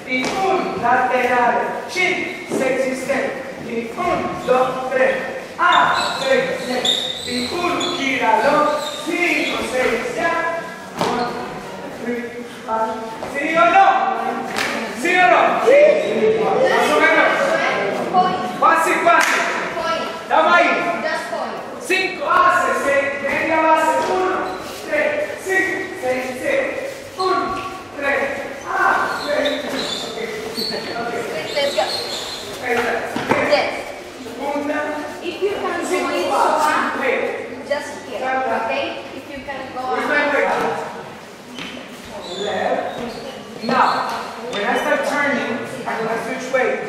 y un lateral, chin, 6 y 6, y 1, 2, 3, a, 6, 6, y un gíralo, 5, 6, ya, 1, 3, 4, ¿sí o no? ¿Sí o no? Sí. Más o menos. Fácil, fácil. Estamos ahí. 5 haces, media base, 1, 3, 5, 6, 7, 1, 3, ah, 6. Let's go. Yes. If you can do it so up, just here, okay? If you can go up. Left. Now, when I start turning, I'm going to switch weight.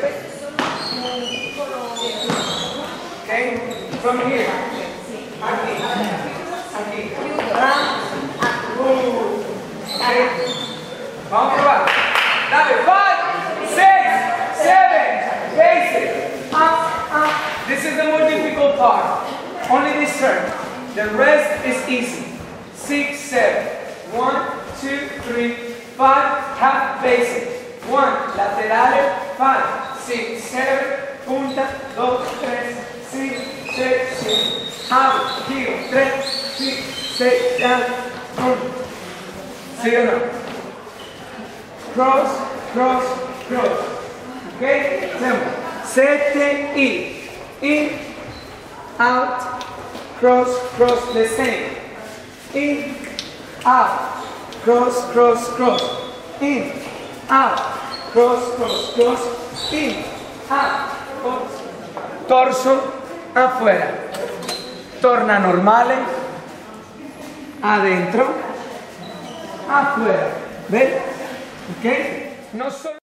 Okay? From here. Aquí. Aquí. Okay. Vamos a probar. Dale, 5, 6, 7, basic. This is the more difficult part. Only this turn. The rest is easy. 6, 7. 1, 2, 3, 5. Half basic. 1, laterales. 5, 6, 7. Punta. 2, 3, 5, 6, 7. Half, giro. 3, 5, 6, down. 1. ¿Sí o no? Cross, cross, cross. Okay? Hacemos 7 y in, out, cross, cross, the same. In, out, cross, cross, cross. In, out, cross, cross, cross. In, out, cross. Torso afuera. Torna normale. Adentro. Afuera. ¿Ven? ¿Ok? No solo